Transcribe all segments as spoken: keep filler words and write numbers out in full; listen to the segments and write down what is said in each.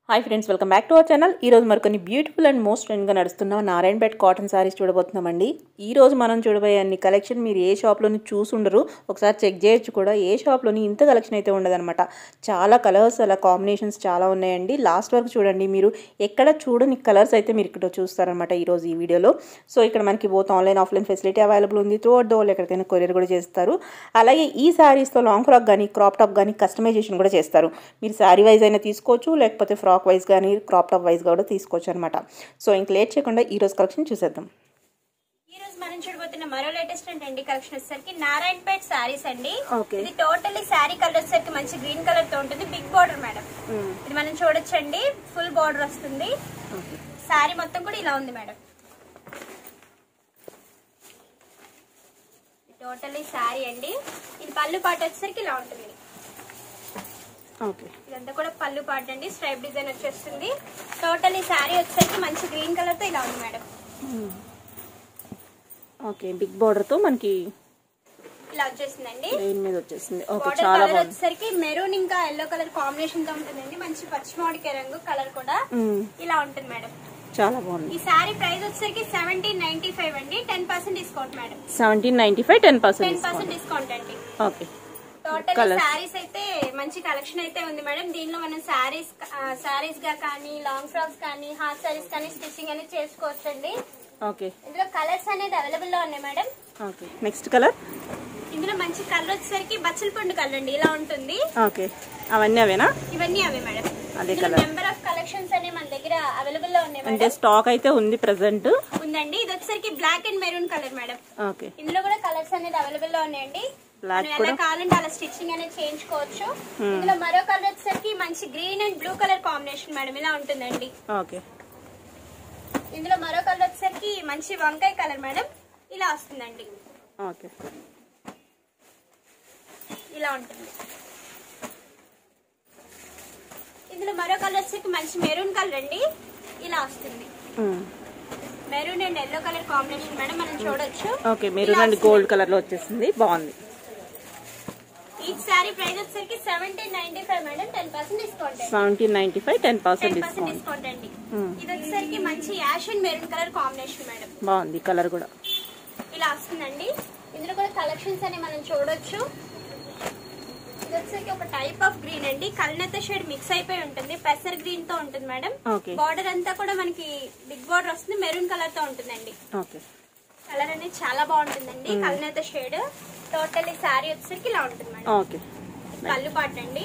Hi friends, welcome back to our channel. ఈరోజు మరికొన్ని beautiful and most ట్రెండ్గా నడుస్తున్న Narayanpet cotton saris చూడబోతున్నామండి. ఈరోజు మనం చూడబోయే అన్ని కలెక్షన్ మీరు ఏ షాప్లోని చూసుండరు, ఒకసారి చెక్ చేయొచ్చు కూడా. ఏ షాప్లోని ఇంత కలెక్షన్ అయితే ఉండదన్నమాట. చాలా కలర్స్ అలా కాంబినేషన్స్ చాలా ఉన్నాయండి. లాస్ట్ వరకు చూడండి, మీరు ఎక్కడ చూడని కలర్స్ అయితే మీరు ఇక్కడ చూస్తారనమాట ఈరోజు ఈ వీడియోలో. సో ఇక్కడ మనకి both online offline facility available ఉంది. త్రూ అవుట్ ద వరల్డ్ ఎక్కడికైనా కొరియర్ కూడా చేస్తారు. అలాగే ఈ శారీస్తో లాంగ్ ఫ్రాక్ కానీ క్రాప్ టాప్ కానీ కస్టమైజేషన్ కూడా చేస్తారు. మీరు శారీ వైజ్ అయినా తీసుకోవచ్చు, లేకపోతే ఫ్రాక్ వైజ్ కానీ క్రాప్ టాప్ వైజ్ కూడా తీసుకోవచ్చు అనమాట. సో ఇంక లేట్ చేయకుండా ఈ రోజు కలెక్షన్ చూసేద్దాం. ఈ రోజు మనం చూడబోతున్న మరో లేటెస్ట్ అండి కలెక్షన్ వచ్చేసరికి నారాయణపేట్ సారీస్ అండి. ఇది టోటల్లీ శారీ కలర్ వచ్చేసరికి మంచి గ్రీన్ కలర్ తో ఉంటుంది. బిగ్ బార్డర్ మేడం, ఇది మనం చూడొచ్చండి. ఫుల్ బార్డర్ వస్తుంది. శారీ మొత్తం కూడా ఇలా ఉంది మేడం. టోటల్లీ శారీ అండి. ఇది పళ్ళు పాట వచ్చేసరికి ఇలా ఉంటుంది. ఇదంతా కూడా పళ్ళు పాట అండి. స్ట్రైప్ డిజైన్ వచ్చేస్తుంది. టోటల్ ఈ శారీ వచ్చేసరికి మంచి గ్రీన్ కలర్ తో ఇలా ఉంది మేడం. ఓకే, బిగ్ బార్డర్ తో మనకి ఇలా వచ్చేసిందండి. లైన్ మీద వచ్చేసింది. ఓకే, బార్డర్ చాలా కలర్ వచ్చేసరికి మెరూన్ ఇంకా ఎల్లో కలర్ కాంబినేషన్ తో ఉంటుందండి. మంచి పచ్చిమామిడికాయ రంగు కలర్ కూడా ఇలా ఉంటుంది మేడం. చాలా బాగుంది. ఈ శారీ ప్రైస్ వచ్చేసరికి సెవెంటీన్ నైన్టీ ఫైవ్ అండి. Ten percent discount madam. Seventeen ninety five ten percent ten percent discount అండి. ఓకే, టోటల్ శారీస్ అయితే మంచి కలెక్షన్ అయితే ఉంది మేడం. దీనిలో మనం శారీస్ శారీస్ గా కానీ లాంగ్ ఫ్రాక్స్ కానీ హాఫ్ శారీస్ కానీ స్టిచ్చింగ్ అనేది చేసుకోవచ్చు అండి. ఓకే, ఇందులో కలర్స్ అనేది అవైలబుల్ లో ఉన్నాయి మేడం. Okay, next colour. ఇందులో మంచి కలర్ వచ్చేసరికి బచ్చల పండు కలర్ అండి. ఇలా ఉంటుంది. ఓకే, అవన్నీ అవేనా? ఇవన్నీ అవే మేడం. అదే కలర్. నెంబర్ ఆఫ్ కలెక్షన్స్ అనే మన దగ్గర అవైలబుల్ లో ఉన్నాయి. అంటే స్టాక్ అయితే ఉంది ప్రెసెంట్ ఉందండి. ఇది వచ్చేసరికి black and maroon colour madam. Okay, ఇందులో కూడా కలర్స్ అనేది అవైలబుల్ లో ఉన్నాయండి. ఎలా కావాలంటే అలా స్టిచ్చింగ్ అనేది చేయించుకోవచ్చు. ఇందులో మరో కలర్ వచ్చేసరికి మంచి green and blue colour combination madam. ఇలా ఉంటుందండి. ఓకే, ఇందులో మరో కలర్ వచ్చేసరికి మంచి వంకాయ కలర్ మేడం. ఇలా వస్తుందండి. ఓకే, ఇలా ఉంటుంది. ఇందులో మరో కలర్ వచ్చేసరికి మంచి మెరూన్ కలర్ అండి. ఇలా వస్తుంది. Maroon and yellow colour combination madam, మనం చూడొచ్చు. Okay, maroon and gold colour లో వచ్చేసింది. బాగుంది. ఈ సారీ ప్రైస్ వచ్చేసరికి seventeen ninety five madam. Ten percent discount. Seventeen ninety five ten percent discount అండి. ఇది వచ్చేసరికి మంచి ash and maroon colour combination madam. బాగుంది కలర్ కూడా. ఇలా వస్తుందండి. ఇందులో కూడా కలెక్షన్స్ అని మనం చూడొచ్చు. ఇది వచ్చేసరికి ఒక టైప్ ఆఫ్ గ్రీన్ అండి. కల్నేత షేడ్ మిక్స్ అయిపోయి ఉంటుంది. పెసర్ గ్రీన్ తో ఉంటుంది మేడం. బార్డర్ అంతా కూడా మనకి బిగ్ బార్డర్ వస్తుంది. మెరూన్ కలర్ తో ఉంటుందండి. కలర్ అనేది చాలా బాగుంటుందండి. కల్నేత షేడ్. టోటల్ ఈ శారీ వచ్చేసరికి ఇలా ఉంటుంది మేడం. ఓకే, పళ్ళు పాట అండి.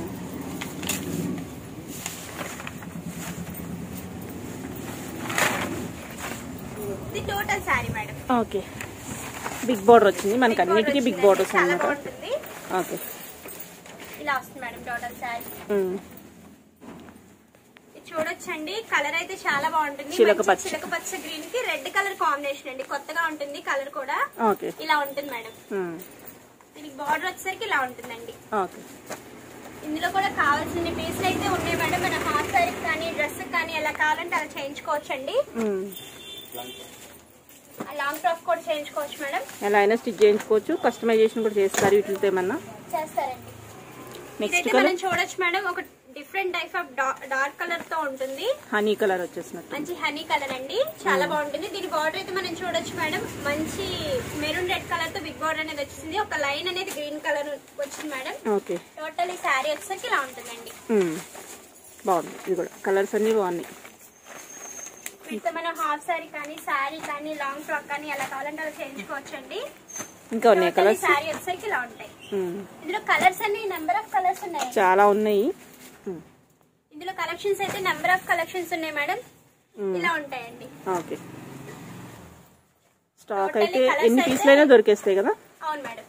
ఇది total sari madam. Okay, big border వచ్చింది మనకి. అన్నిటికీ బిగ్ బార్డర్ వస్తుంది. ఓకే, ఇలా వస్తుంది మేడం టోటల్ శారీ. చూడొచ్చండి. కలర్ అయితే చాలా బాగుంటుంది. చిలక పచ్చ గ్రీన్ కి రెడ్ కలర్ కాంబినేషన్ అండి. కొత్తగా ఉంటుంది కలర్ కూడా. ఇలా ఉంటుంది మేడం. దీనికి బార్డర్ వచ్చేసరికి ఇలా ఉంటుందండి. ఇందులో కూడా కావాల్సిన పీసులు అయితే ఉన్నాయి మేడం. మన హాఫ్ సారీ కానీ డ్రెస్ కానీ ఎలా కావాలంటే అలా చేయించుకోవచ్చు అండి. లాంగ్ ఫ్రాక్ కూడా చేయించుకోవచ్చు మేడం. ఎలా అయినా స్టిచ్ చేయించుకోవచ్చు. కస్టమైజేషన్ కూడా చేస్తారు. వీటితో ఏమన్నా చేస్తారండి. నెక్స్ట్ మనం చూడొచ్చు మేడం. ఒక different type of dark colour తో ఉంటుంది. హనీ కలర్ వచ్చేసినట్టు మంచి హనీ కలర్ అండి. చాలా బాగుంటుంది. దీని బార్డర్ అయితే మనం చూడొచ్చు మేడం. మంచి మెరూన్ రెడ్ కలర్ తో బిగ్ బార్డర్ అనేది వచ్చింది. ఒక లైన్ అనేది గ్రీన్ కలర్ వచ్చింది మేడం. టోటల్ ఈ శారీ వచ్చేసరికి ఇలా ఉంటుందండి. బాగుంది. ఇది కూడా కలర్స్ అన్ని బాగున్నాయి. వీటితో మనం హాఫ్ శారీ కానీ శారీ కానీ లాంగ్ ఫ్రాక్ కానీ ఎలా కావాలంటే అలా చేయించుకోవచ్చు అండి. ఇంకా ఉన్నాయి కలర్స్. శారీ వచ్చేసరికి ఇలా ఉంటాయి. ఇందులో కలర్స్ అన్ని నెంబర్ ఆఫ్ కలర్స్ ఉన్నాయి. చాలా ఉన్నాయి. ఇందులో కలెక్షన్స్ అయితే నెంబర్ ఆఫ్ కలెక్షన్స్ ఉన్నాయి మేడం. ఇలా ఉంటాయండి. ఓకే, స్టాక్ అయితే ఎన్ని పీసులు అయినా దొరికేస్తాయి కదా. అవును మేడం.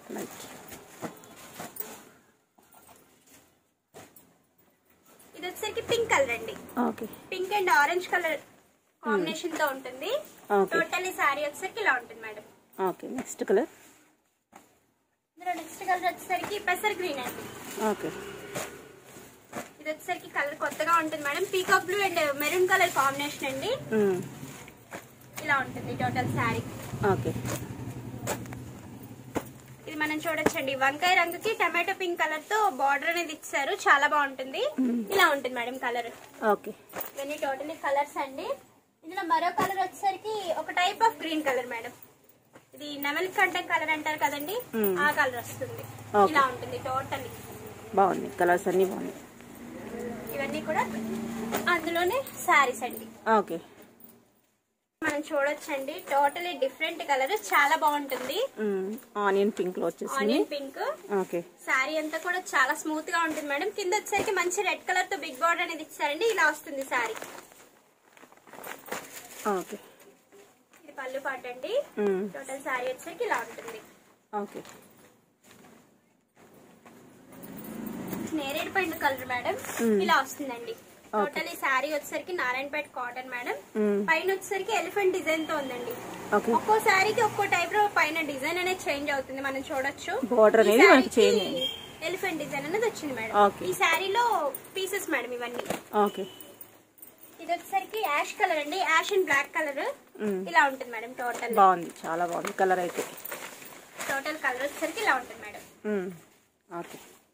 ఇది వచ్చేసరికి పింక్ కలర్ అండి. Okay, pink and orange colour combination తో ఉంటుంది. టోటల్ ఈ శారీ వచ్చేసరికి ఇలా ఉంటుంది మేడం. Okay, next colour. ఇందులో నెక్స్ట్ కలర్ వచ్చేసరికి పెసర్ గ్రీన్ అండి. ఓకే, ఇది వచ్చేసరికి కలర్ కొత్తగా ఉంటుంది madam. Peacock blue and maroon colour combination అండి. ఇలా ఉంటుంది టోటల్ శారీ. ఓకే, ఇది మన మనం చూడొచ్చండి వంకాయ రంగుకి టమాటో పింక్ కలర్ తో బార్డర్ అనేది ఇచ్చారు, చాలా బాగుంటుంది. ఇలా ఉంటుంది మేడం కలర్. ఓకే, ఇవన్నీ టోటలీ కలర్స్ అండి. ఇందులో మరో కలర్ వచ్చేసరికి ఒక type of green colour madam. ఇది నెమలి కంటం కలర్ అంటారు కదండి, ఆ కలర్ వస్తుంది. ఇలా ఉంటుంది టోటలీ. బాగుంది, కలర్స్ అన్ని బాగున్నాయి. ఇవన్నీ కూడా అందులోనే శారీస్ అండి. ఓకే, మనం చూడొచ్చండి టోటలీ డిఫరెంట్ కలర్, చాలా బాగుంటుంది. ఆనియన్ పింక్ లో వచ్చేసింది. Onion pink. ఓకే, శారీ అంతా కూడా చాలా స్మూత్ గా ఉంటుంది మేడం. కింద వచ్చేసరికి మంచి రెడ్ కలర్ తో బిగ్ బార్డర్ అనేది ఇచ్చారండి. ఇలా వస్తుంది శారీ. ఓకే, ఇది పళ్ళు పాట అండి. టోటల్ శారీ వచ్చేసరికి ఇలా ఉంటుంది. ఓకే, నేరేడు పండు కలర్ మేడం. ఇలా వస్తుందండి. టోటల్ ఈ శారీ వచ్చేసరికి నారాయణపేట కాటన్ మేడం. పైన వచ్చేసరికి ఎలిఫెంట్ డిజైన్ తో ఉందండి. ఒక్కో శారీకి ఒక్కో టైప్ లో పైన డిజైన్ అనేది చేంజ్ అవుతుంది, మనం చూడొచ్చు. బోర్డర్ అనేది మనకి చేంజ్ అయింది. ఎలిఫెంట్ డిజైన్ అనేది వచ్చింది మేడం. ఈ శారీలో పీసెస్ మేడం ఇవన్నీ. ఓకే, ఇది వచ్చేసరికి యాష్ కలర్ అండి, యాష్ అండ్ బ్లాక్ కలర్. ఇలా ఉంటుంది మేడం. టోటల్ బాగుంది, చాలా బాగుంది కలర్ అయితే. టోటల్ కలర్ వచ్చేసరికి ఇలా ఉంటుంది మేడం. ఓకే,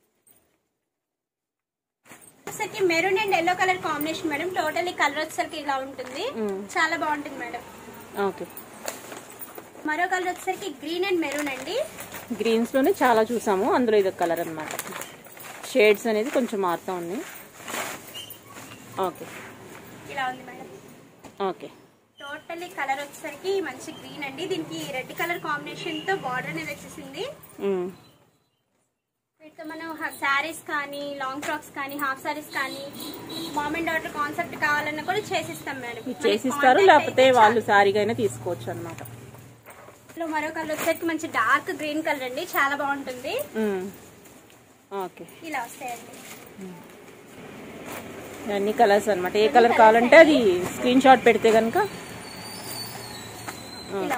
వచ్చేసరికి maroon and yellow colour combination madam. Total ఈ కలర్ వచ్చేసరికి ఇలా ఉంటుంది, చాలా బాగుంటుంది మేడం. ఓకే, మరో కలర్ వచ్చేసరికి గ్రీన్ అండ్ మెరూన్ అండి. గ్రీన్స్ లోనే చాలా చూసాము, అందులో ఇది కలర్ అన్నమాట. షేడ్స్ అనేది కొంచెం మారుతా ఉంది. ఓకే, ఇలా ఉంది మేడం. ఓకే, టోటల్లీ కలర్ వచ్చేసరికి మంచి గ్రీన్ అండి. దీనికి రెడ్ కలర్ కాంబినేషన్ తో బార్డర్ అనేది వచ్చేసింది. వీటితో మనం శారీస్ కానీ, లాంగ్ ఫ్రాక్స్ కానీ, హాఫ్ శారీస్ కానీ, మామ్ అండ్ డాటర్ కాన్సెప్ట్ కావాలన్నా కూడా చేసిస్తాం మేడం. చేసిస్తారు, లేకపోతే వాళ్ళు శారీగా అయినా తీసుకోవచ్చు అన్నమాట. మరో కలర్ వచ్చేసరికి మంచి డార్క్ గ్రీన్ కలర్ అండి, చాలా బాగుంటుంది. ఓకే, ఇలా వస్తాయండి అన్ని కలర్స్ అన్నమాట. ఏ కలర్ కావాలంటే అది స్క్రీన్ షాట్ పెడితే కనుక ఇలా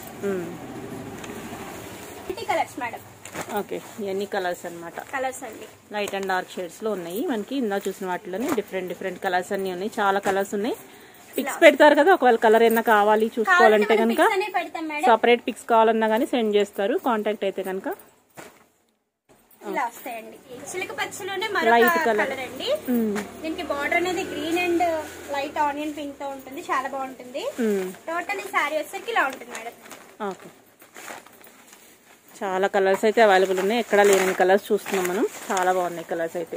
ఉంటాయి కలర్స్ మేడం. ఓకే, ఇవన్నీ కలర్స్ అన్నమాట. కలర్స్ అండి లైట్ అండ్ డార్క్ షేడ్స్ లో ఉన్నాయి మనకి. ఇందా చూసిన వాటిలోనే డిఫరెంట్ డిఫరెంట్ కలర్స్ అన్ని ఉన్నాయి, చాలా కలర్స్ ఉన్నాయి. పిక్స్ పెడతారు కదా, ఒకవేళ కలర్ ఏమన్నా కావాలి చూసుకోవాలంటే కనుక సపరేట్ పిక్స్ కావాలన్నా కానీ సెండ్ చేస్తారు, కాంటాక్ట్ అయితే కనుక. ఇలా వస్తాయండి. చిలక పచ్చలోనే మరొక కలర్ అండి. దీనికి బార్డర్ అనేది green and light onion pink తో ఉంటుంది, చాలా బాగుంటుంది. టోటల్ ఈ సారీ వచ్చేసరికి ఇలా ఉంటుంది మేడం. ఓకే, చాలా కలర్స్ అయితే అవైలబుల్ ఉన్నాయి, ఎక్కడ లేని కలర్స్ చూస్తున్నాం మనం. చాలా బాగున్నాయి కలర్స్ అయితే.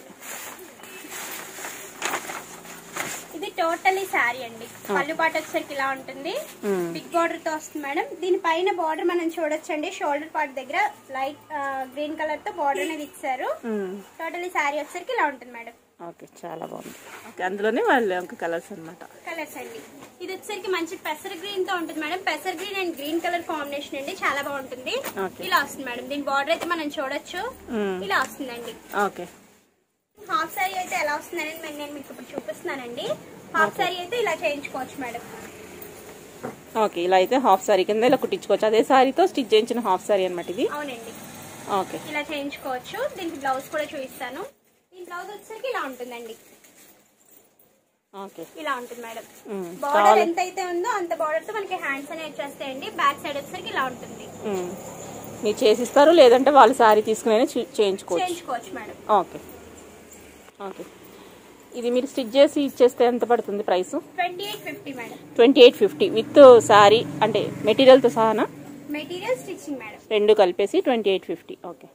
ఇది టోటల్ ఈ సారీ అండి. పళ్ళు పాట వచ్చేసరికి ఇలా ఉంటుంది, బిగ్ బార్డర్ తో వస్తుంది మేడం. దీని పైన బార్డర్ మనం చూడొచ్చండి, షోల్డర్ పార్ట్ దగ్గర లైట్ గ్రీన్ కలర్ తో బార్డర్ అనేది ఇచ్చారు. టోటల్ ఈ సారీ వచ్చేసరికి ఇలా ఉంటుంది మేడం. ఓకే, చాలా బాగుంది. అందులోనే వాళ్ళు కలర్స్ అన్నమాట. కలర్స్ అండి. ఇది వచ్చేసరికి మంచి పెసర్ గ్రీన్ తో ఉంటుంది మేడం. పెసర్ green and green colour combination అండి, చాలా బాగుంటుంది. ఇలా వస్తుంది మేడం. దీని బార్డర్ అయితే మనం చూడొచ్చు, ఇలా వస్తుందండి. ఓకే, హాఫ్ సారీ అయితే ఎలా వస్తుంది అనేది నేను మీకు ఇప్పుడు చూపిస్తున్నానండి. హాఫ్ సారీ అయితే ఇలా చేయించుకోవచ్చు మేడం. ఓకే, ఇలా అయితే హాఫ్ సారీ కింద ఇలా కుట్టించుకోవచ్చు. అదే సారీతో స్టిచ్ చేయించిన హాఫ్ సారీ అన్నమాట ఇది. అవునండి, ఓకే, ఇలా చేయించుకోవచ్చు. దీనికి బ్లౌజ్ కూడా చూపిస్తాను. ఈ బ్లౌజ్ వచ్చేసరికి ఇలా ఉంటుందండి. ఓకే, ఇలా ఉంటుంది మేడం. బార్డర్ ఎంత అయితే ఉందో అంత బార్డర్ తో మనకి హ్యాండ్స్ అనేవి వచ్చేస్తాయండి. బ్యాక్ సైడ్ వచ్చేసరికి ఇలా ఉంటుంది. మీరు చేసిస్తారు, లేదంటే వాళ్ళు సారీ తీసుకునే చేయించుకోవచ్చు చేయించుకోవచ్చు మేడం. Okay, okay. ఇది మీరు స్టిచ్ చేసి ఇచ్చేస్తే ఎంత పడుతుంది price? Twenty eight fifty madam. Twenty eight fifty with sari అంటే మెటీరియల్ తో సహానా? మెటీరియల్ స్టిచ్చింగ్ మేడం, రెండు కలిపేసి ట్వంటీ ఎయిట్ ఫిఫ్టీ. ఓకే,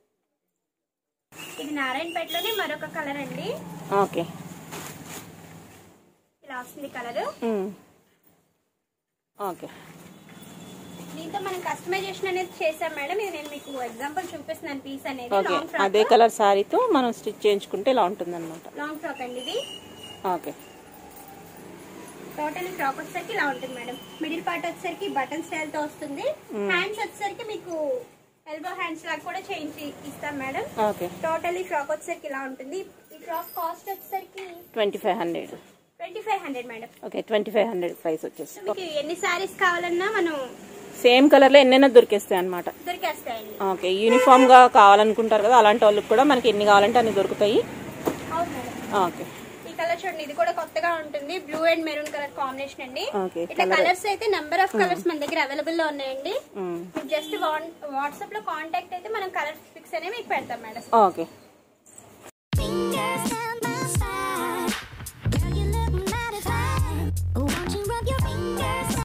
ఇది నారాయణపేటలోనే మరొక కలర్ అండి. ఓకే, ఇలా వస్తుంది కలర్. ఓకే, దీంతో మనం కస్టమైజేషన్ అనేది చేసాం మేడం. ఇది నేను మీకు ఎగ్జాంపుల్ చూపిస్తున్నాను పీస్ అనేది. ఓకే, అదే కలర్ సారీతో మనం స్టిచ్ చేయించుకుంటే ఇలా ఉంటుంది అనమాట. లాంగ్ ఫ్రాక్ అండి ఇది. ఓకే, టోటల్ ఫ్రాక్ వచ్చేసరికి ఇలా ఉంటుంది మేడం. మిడిల్ పార్ట్ వచ్చేసరికి బటన్ స్టైల్ తో వస్తుంది. హ్యాండ్స్ వచ్చేసరికి మీకు ఎల్బో హ్యాండ్స్ లాగా కూడా చేయించి ఇస్తాం మేడం. ఓకే, టోటల్ ఈ ఫ్రాక్ వచ్చేసరికి ఇలా ఉంటుంది. ఈ ఫ్రాక్ కాస్ట్ వచ్చేసరికి twenty five hundred twenty five hundred madam. Okay, twenty five hundred price వచ్చేసి. మీకు ఎన్ని సారీస్ కావాలన్నా మనం సేమ్ కలర్ లో ఎన్నైనా దొరికేస్తాయి అనమాట. దొరికేస్తాయండి. ఓకే, యూనిఫామ్ గా కావాలనుకుంటారు కదా, అలాంటి వాళ్ళకి కూడా మనకి ఎన్ని కావాలంటే అన్ని దొరుకుతాయి. అవును మేడం. ఓకే, ఈ కలర్ చూడండి, ఇది కూడా కొత్తగా ఉంటుంది. Blue and maroon colour combination అండి. ఇట్లా కలర్స్ అయితే నెంబర్ ఆఫ్ కలర్స్ మన దగ్గర అవైలబుల్ లో ఉన్నాయండి. మీకు జస్ట్ వాట్సాప్ లో కాంటాక్ట్ అయితే మనం కలర్ పిక్స్ అనేవి మీకు పెడతాం మేడం. ఓకే.